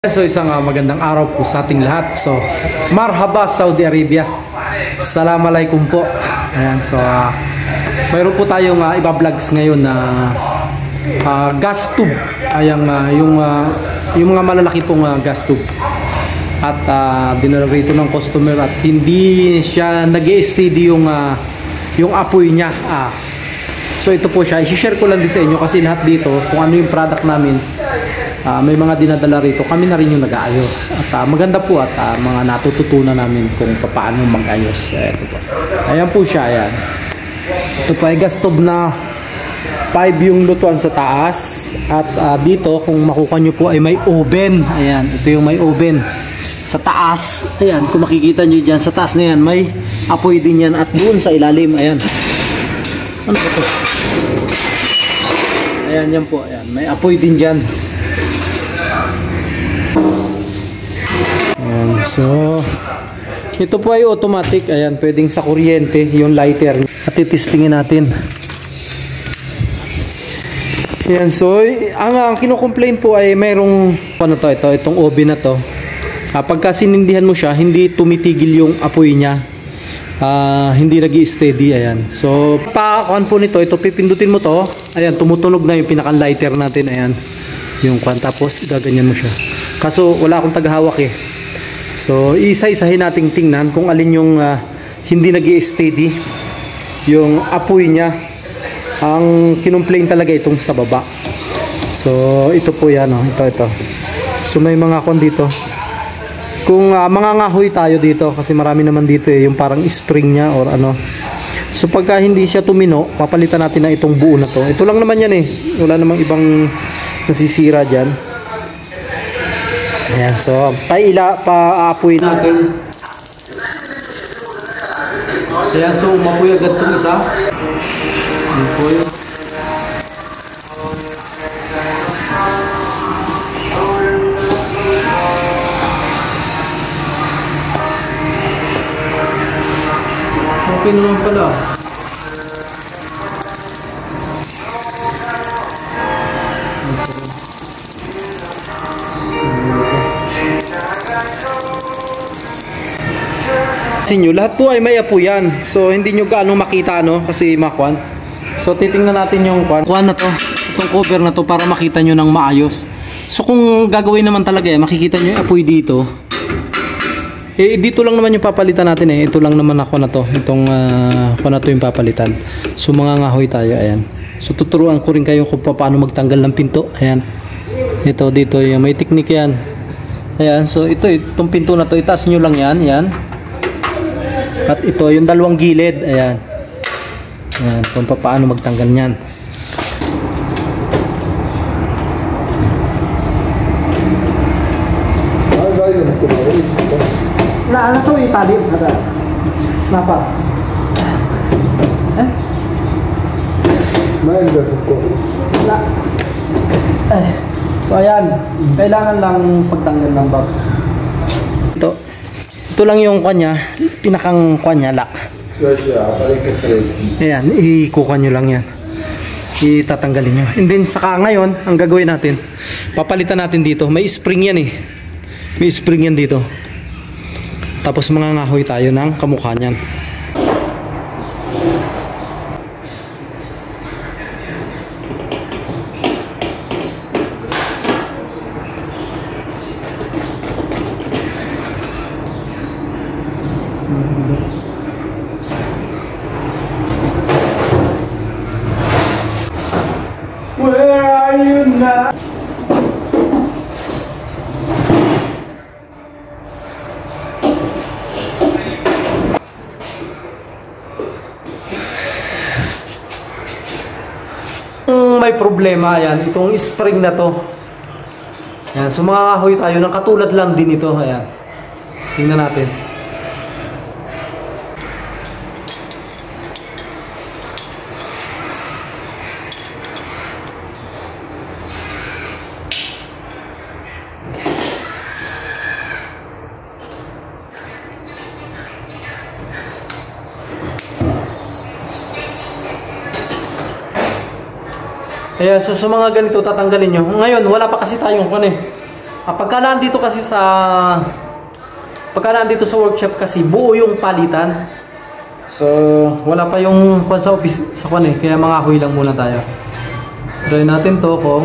So isang magandang araw po sa ating lahat. So marhaba Saudi Arabia. Assalamualaikum po. Ayan, so mayroon po tayong iba-vlogs ngayon na gas tube. Ayan, yung mga malalaki pong gas tube. At dinala rito ng customer at hindi siya nag-i-steady yung apoy niya. So ito po siya, i-share ko lang din sa inyo kasi lahat dito kung ano yung product namin. May mga dinadala rito, kami na rin yung nag-aayos at maganda po at mga natututunan namin kung paano mag-ayos. Ito po. Ayan po siya, ayan. Ito po ay gas stove na 5 yung lutuan sa taas at dito kung makukuha nyo po ay may oven. Ayan, ito yung may oven sa taas. Ayan, kung makikita nyo dyan sa taas na yan, may apoy din yan at doon sa ilalim, ayan. Ano po ito? Ayan, yan po, ayan. May apoy din dyan. Ayan, so ito po ay automatic. Ayan, pwedeng sa kuryente yung lighter at itestingin natin. Ayan, so ang kino-complain po ay mayroong ano to, itong oven na to. Pagka sinindihan mo siya, hindi tumitigil yung apoy niya. Hindi nag-i-steady. Ayan, so pakuan po nito, ito pipindutin mo to. Ayan, tumutunog na yung pinaka lighter natin. Ayan, yung kwan, tapos gaganyan mo siya. Kaso wala akong tagahawak eh. So isa-isahin nating tingnan kung alin yung hindi nag-i-steady yung apoy niya. Ang kinumplain talaga itong sa baba. So ito po yan, oh. Ito. So may mga kon dito. Kung mangangahoy tayo dito kasi marami naman dito eh, yung parang spring niya or ano. So pagka hindi siya tumino, papalitan natin na itong buo na to. Ito lang naman yan eh. Wala namang ibang nasisira dyan. Ayan, so pa-aapoy natin. Ayan, so mapoy agad itong isa. Ayan po yun. Okay naman pala. Nyo, lahat po ay may apoy yan. So hindi nyo gaano makita, no, kasi makwan. So titingnan natin yung kwan na to, itong cover na to para makita nyo ng maayos. So kung gagawin naman talaga makikita nyo yung apoy dito. Dito lang naman yung papalitan natin eh. Ito lang naman ako na to. Itong kwan na to yung papalitan. So mangangahoy tayo, ayan. So tuturuan ko rin kayo kung paano magtanggal ng pinto. Ayan. Ito dito, yung may technique yan. Ayan, so itong pinto na to, itaas nyo lang yan, yan. At ito yung dalawang gilid, ayan. Ayan, kung paano magtanggal niyan. Ano to itali? Napa? So ayan, kailangan lang pagtanggal ng bag. Ito lang yung kanya, pinakang kanya lock. Ayan, ikukuha nyo lang yan. Itatanggalin nyo. And then saka ngayon, ang gagawin natin, papalitan natin dito. May spring yan eh. May spring yan dito. Tapos mangangahoy tayo ng kamukha niyan. Where are you now? May problema yan, itong spring na to. Ayan, so mangangahoy tayo ng katulad lang din ito. Ayan, tingnan natin. Ayan, so sa mga ganito tatanggalin nyo. Ngayon, wala pa kasi tayong kung Pagka nandito sa workshop kasi buo yung palitan. So, wala pa yung kwan sa office sa kwan eh, kaya mga huy lang muna tayo. Try natin to kung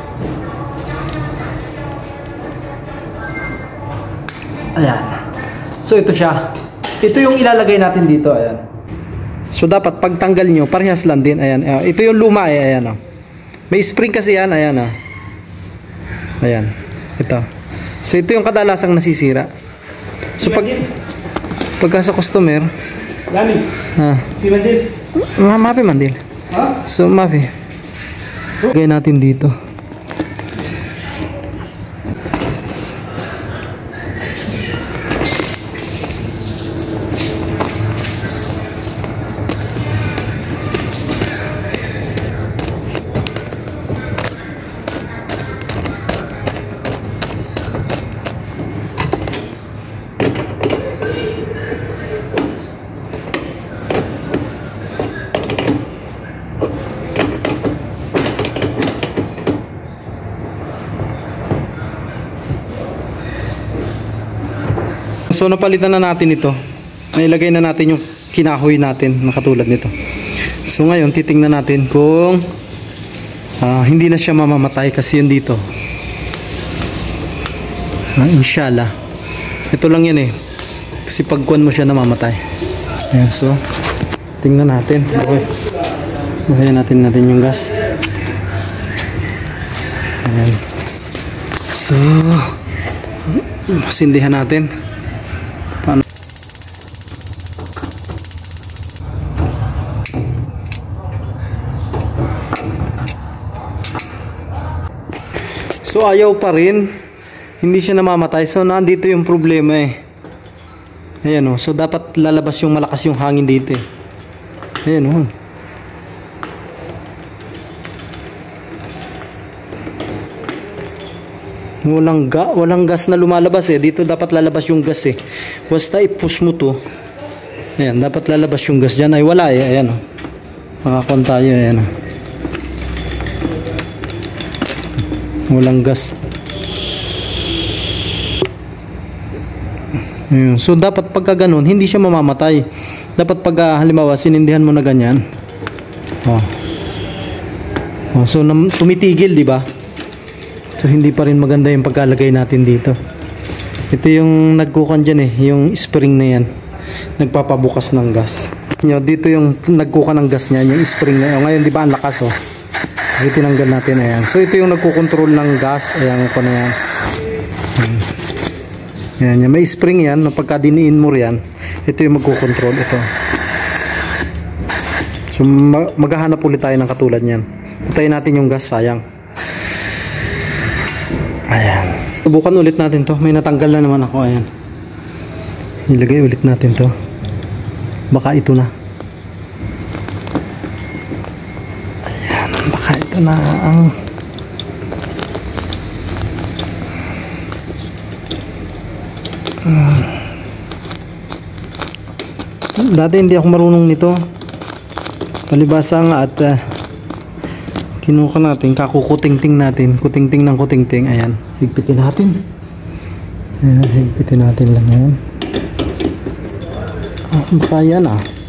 ayan. So, ito siya. Ito yung ilalagay natin dito, ayan. So, dapat pagtanggal nyo, parehas lang din, ayan. Ito yung luma eh, ayan oh. May spring kasi yan, ayan oh. Ayan, ito. So, ito yung kadalasang nasisira. So, pagka sa customer, Lani, mandil. Mapi mandil. Ha? So, mapi. Lagay natin dito. So napalitan na natin ito. Nailagay na natin yung kinahoy natin na katulad nito. So ngayon titingnan natin kung hindi na siya mamamatay kasi yun dito. Inshallah. Ito lang yan eh. Kasi pagkuhan mo siya namamatay. Ayan, so tingnan natin. Okay. Buhayan natin yung gas. Ayan. So masindihan natin. Paano? So ayaw pa rin, hindi siya namamatay. So nandito yung problema eh. Ayan oh. So dapat lalabas yung malakas yung hangin dito eh. Ayan oh. Walang gas na lumalabas eh. Dito dapat lalabas yung gas eh. Basta i-push mo to. Ayan, dapat lalabas yung gas dyan. Ay wala eh. Ayan oh. Makakon tayo. Ayan oh. Walang gas. Ayan. So dapat pagka ganun, hindi siya mamamatay. Dapat pag halimbawa sinindihan mo na ganyan. So tumitigil, di ba? So hindi pa rin maganda yung pagkalagay natin dito. Ito yung nagkukan dyan eh, yung spring na yan, nagpapabukas ng gas. Dito yung nagkukan ng gas niya, yung spring na yan. Ngayon di ba ang lakas oh. Kasi tinanggal natin, ayan. So ito yung nagkukontrol ng gas. Ayan ko na yan. Ayan, may spring yan. Pagka diniin mo yan, ito yung magkukontrol. Ito. So maghahanap ulit tayo ng katulad niyan. Patayin natin yung gas, sayang. Ayan. Subukan ulit natin to. May natanggal na naman ako. Ayan. Nilagay ulit natin to. Baka ito na. Ayan. Baka ito na ang dati hindi ako marunong nito. Palibasa nga at kinuha natin, kakukutingting natin, kutingting ng kutingting. Ayan, higpitin natin. Ayan, higpitin natin lang yan. Baka yan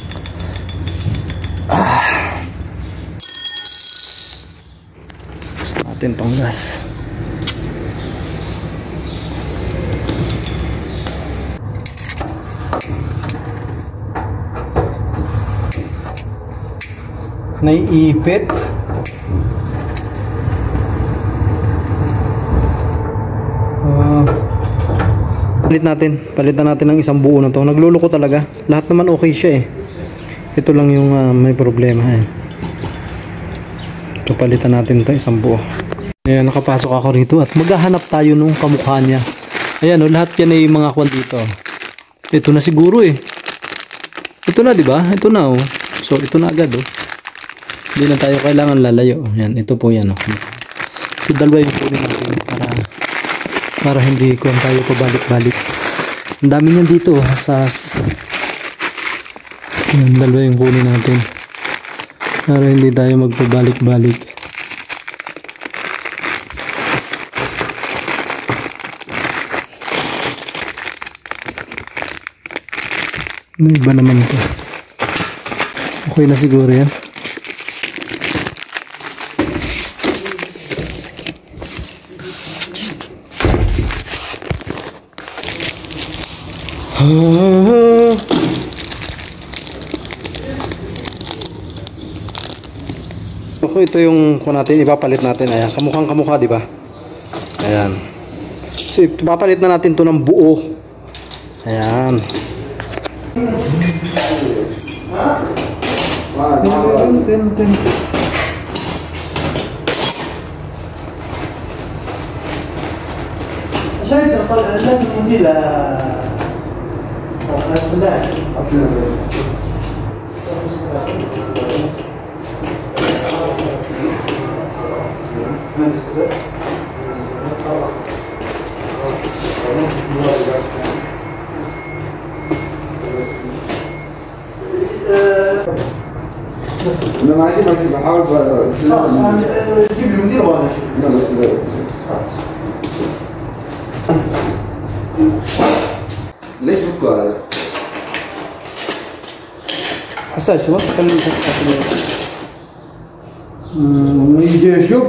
Gusto natin tong gas. Naiipit. Palitan natin ng isang buo na to. Nagluluko talaga. Lahat naman okay siya eh. Ito lang yung may problema eh. Ito, palitan natin to isang buo. Ayan, nakapasok ako rito at maghahanap tayo nung kamukha niya. Ayan oh, lahat yan ay mga kwan dito. Ito na siguro eh. Ito na, di ba? Ito na oh. So ito na agad oh. Hindi na tayo kailangan lalayo. Ayan, ito po yan oh. So dalawa yung kunin natin para hindi ko tayo pabalik-balik. Ang dami niyan dito hasas. Ayan, dalawa yung kunin natin para hindi tayo magpabalik-balik. Ano iba naman to? Okay na siguro yan. Okay, ito yung kung natin ipapalit natin. Ayan, kamukhang kamukha, di ba? Ayan. So, ipapalit na natin to ng buo. Ayan. عشان لازم مدير انا ماشي بحاول جيب لي مدير وانا ليش بكوا هذا؟ حساس شو خلينا يجي شوف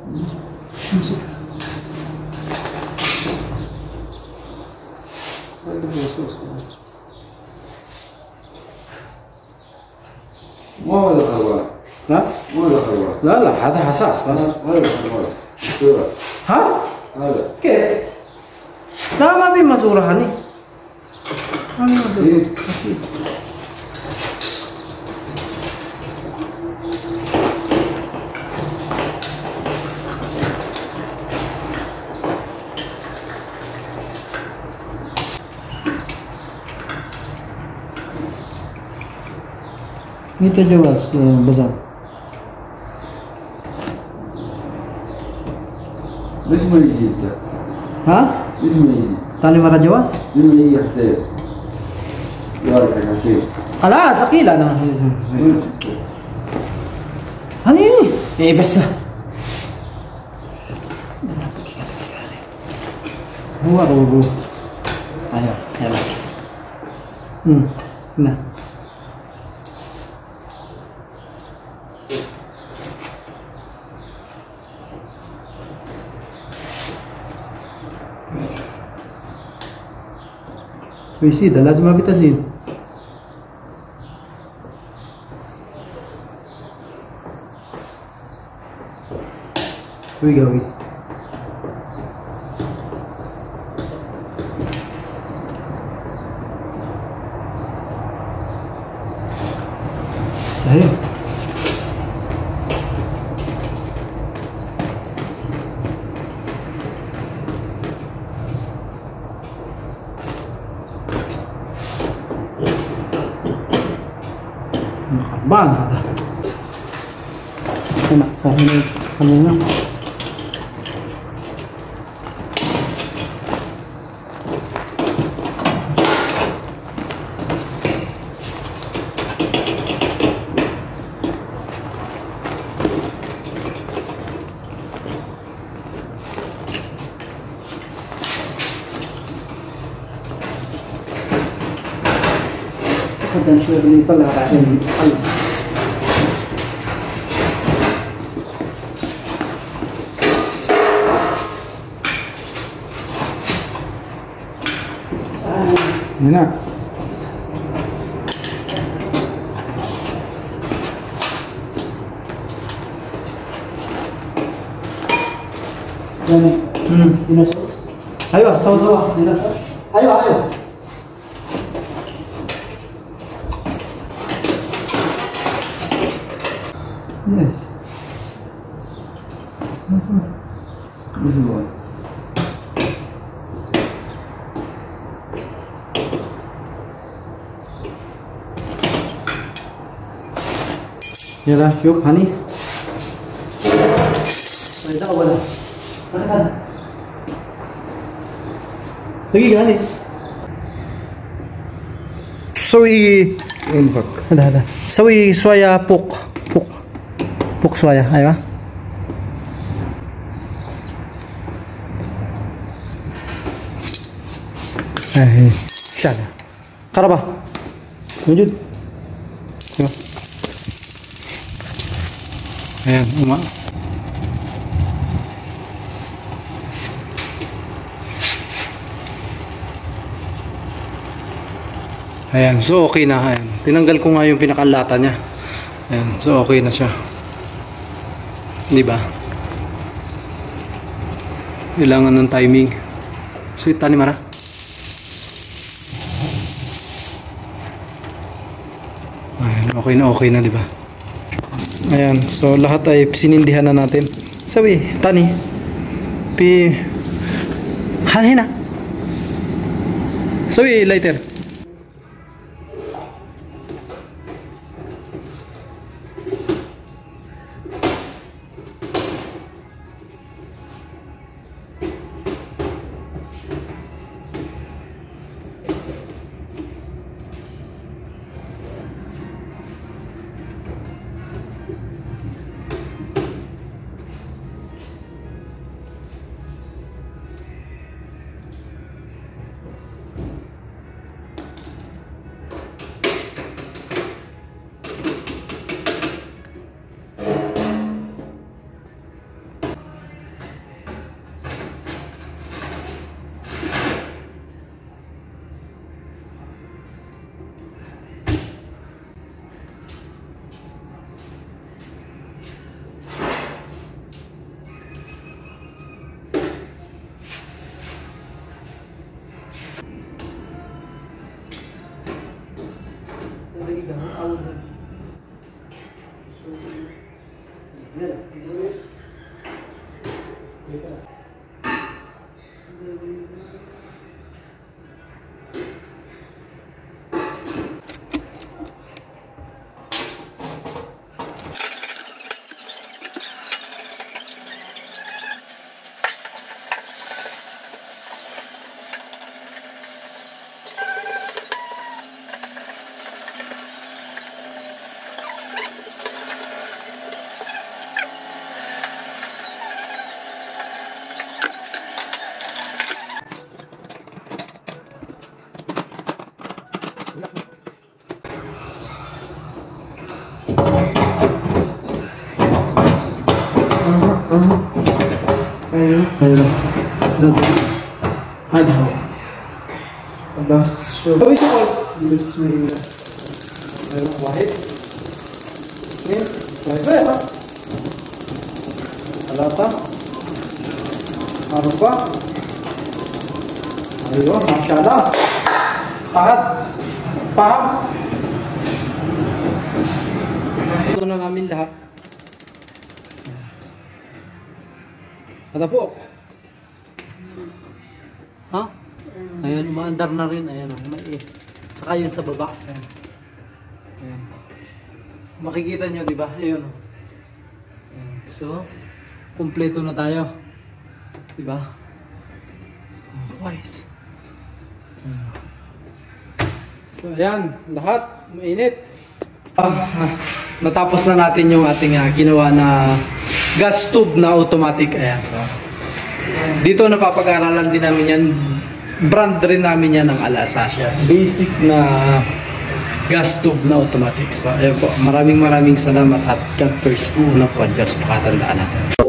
ما هو هذا خروار. ها؟ مو هذا خروار. لا لا هذا حساس بس. هذا خروار. صورة. ها؟ هذا. كيف؟ لا ما في مزورة هني. إيه. Itu jelas besar. ليش ما يجي انت؟ ها؟ ليش ما يجي؟ Tali mara jelas? ليش ما يجي حسين؟ يارك حسين. خلاص أكيد أنا. هني إيه بس. هو روبو. أيوة يلا. Nah. ويسي ده لازم أبي تزيد. ويقوي. صحيح. خربان هذا. هنا خلينا. نشوف اللي يطلع بعدين يطلع. هنا. أيوة سوا أيوة أيوة. Yes. This is one. يلا شوف هني. هذا أولا. دقيقة هني. سوي انفك. هذا سوي شوية بوق شوية أيوة. اهي شغله قربة Lanjut. So. Ayan, Ayan, so okay na. Ayan. Tinanggal ko nga yung pinakalata niya. Ayan, so okay na siya. Di ba? Kailangan ng timing. So, tani mara. Ayan, okay na, di ba? Ayan, so lahat ay sinindihan na natin. Sabi, tani. Hanin na. Sabi, lighter. Ayan. Hadi. Allah şu. Bismillah. Ayan, wahid. Nin. Wahid. Alata. Arba. Aywa, masyaallah. Pahat. Paham. Ito na namin lahat. Ada po. Ha? Ayan, umaandar na rin. Ayan, saka yun sa baba. Ayan. Ayan. Makikita nyo, di ba? Ayan. Ayan. So, kumpleto na tayo. Di ba? Wise. So, ayan. Lahat. Mainit. Natapos na natin yung ating ginawa na gas tube na automatic. Ayan, so dito napapag-aralan din namin yan. Brand rin namin yan ng Alasasia. Basic na gas tube na automatic. So ayan po, maraming salamat at God first po na po ang Diyos, pakatandaan natin.